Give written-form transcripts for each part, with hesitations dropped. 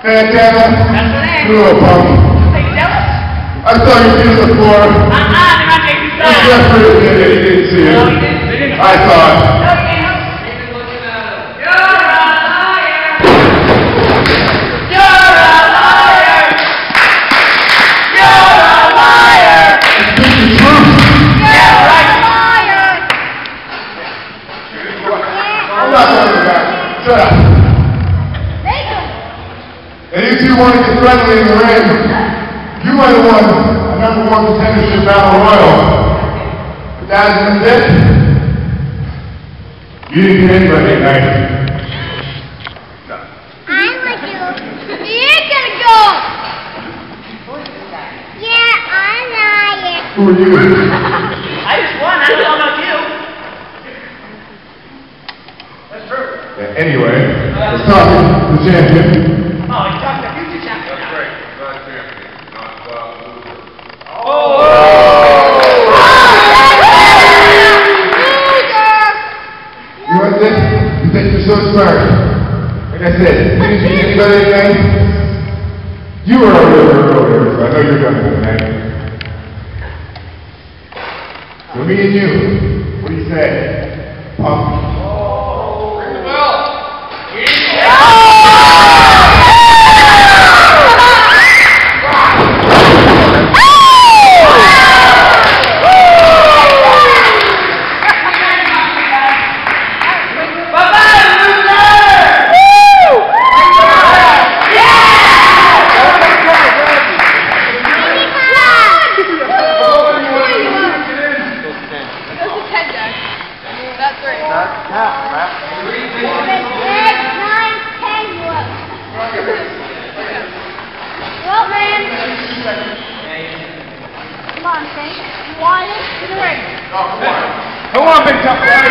Santana, you little punk. I saw you do this before. They're not making sense. Jeffrey did it, he didn't see it. No, he didn't. I saw it. No, he didn't. You're a liar. You're a liar. You're a liar. Speak the truth. You're right. Liar! I'm not talking about it. Shut up. And you two want to get friendly in the ring. You might have won a #1 contendership battle royal. But that isn't it. You didn't get anybody tonight. I'm with you. You're gonna go! Yeah, I'm lying. Who are you? I just won. I don't know about you. That's true. Yeah, anyway, let's talk to the champion. Oh, he's talking to future champion. That's right. Not champion. Not loser. Oh! You want this? You think you're so smart. Like I said, you didn't see anybody tonight? You were a real earlier, so I know you're done for tonight. So me and you, what do you say? Pump. Ring the bell. Come on, big tough guy.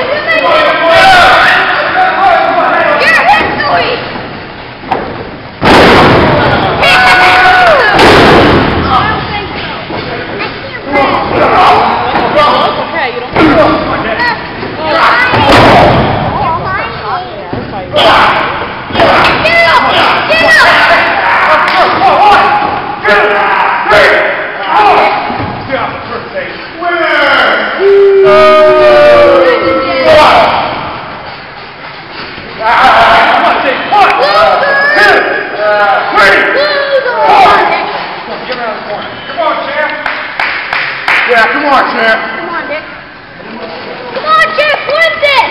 Yeah, come on, champ. Come on, Dick. Come on, Chip, win this!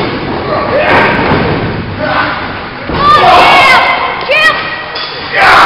Come on, Chip! Chip!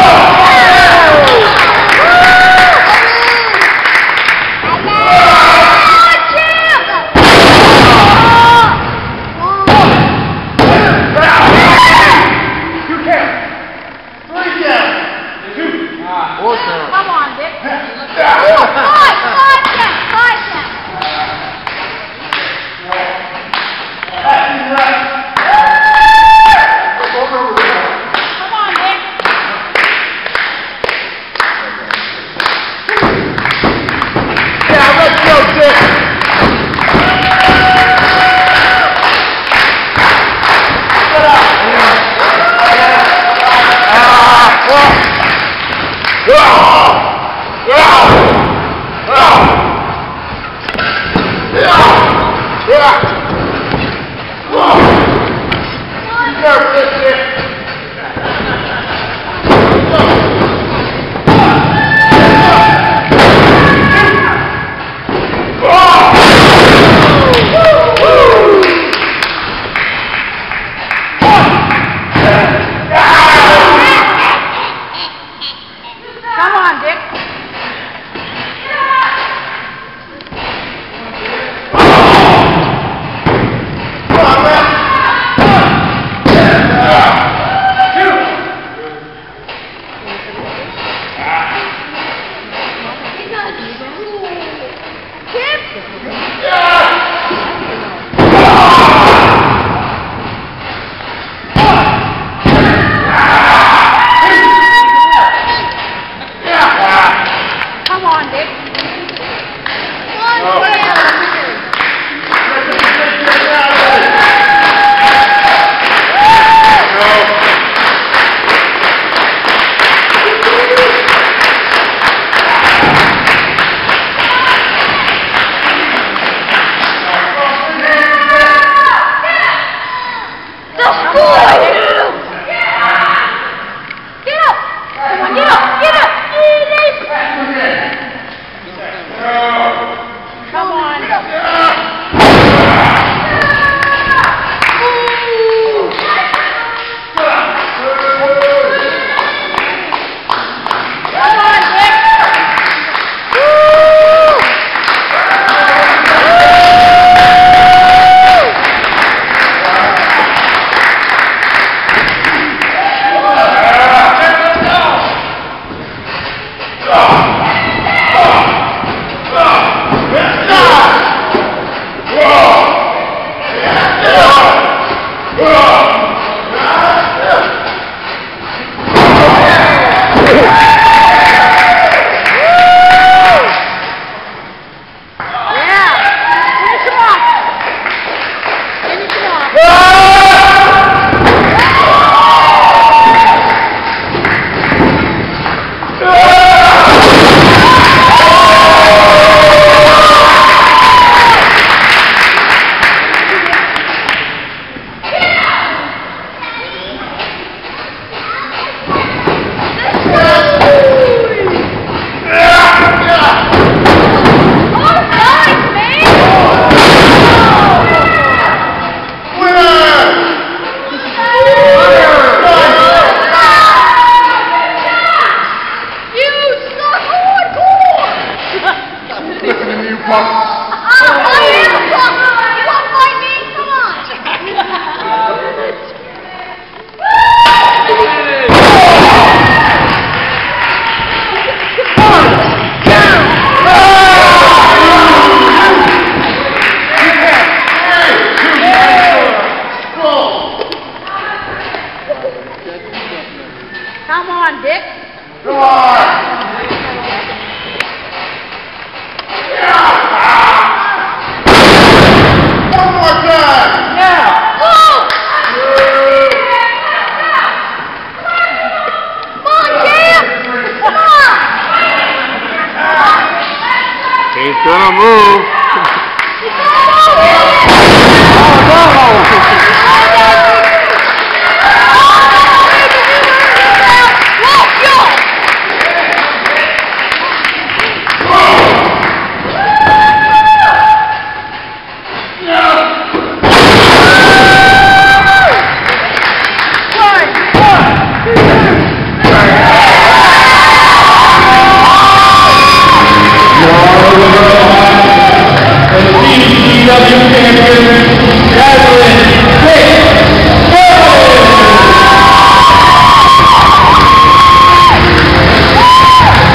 Monday. Come on, Dick. Come on, Dick. Come on! One more time! Yeah. Come on, Jim! Come on! He's gonna move. CCW champion, Jacqueline Dick.